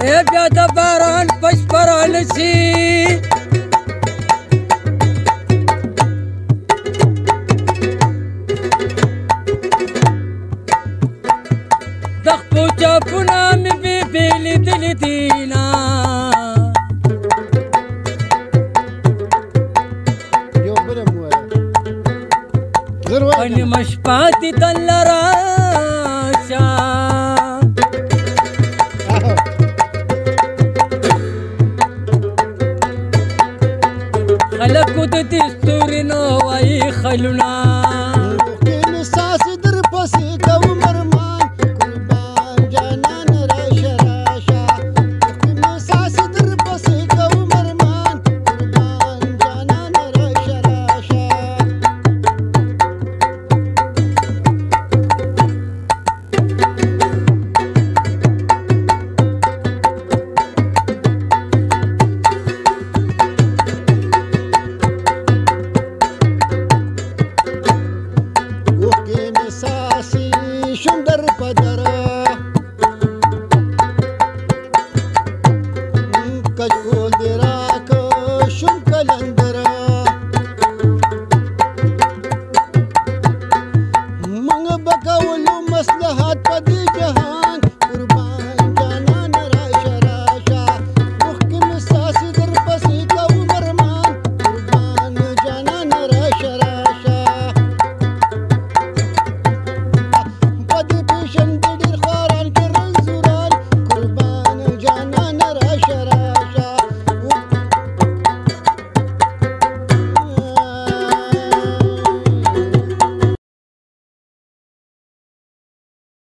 بیا د باران پشپران شي د خپو چاپونه مې بې لیدلي دينا یو بله مو وایه په نیمه شپه دې د